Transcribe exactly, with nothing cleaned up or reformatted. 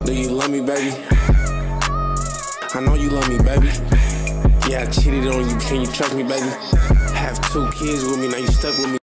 Do you love me, baby? I know you love me, baby. Yeah, I cheated on you. Can you trust me, baby? Have two kids with me, now you stuck with me.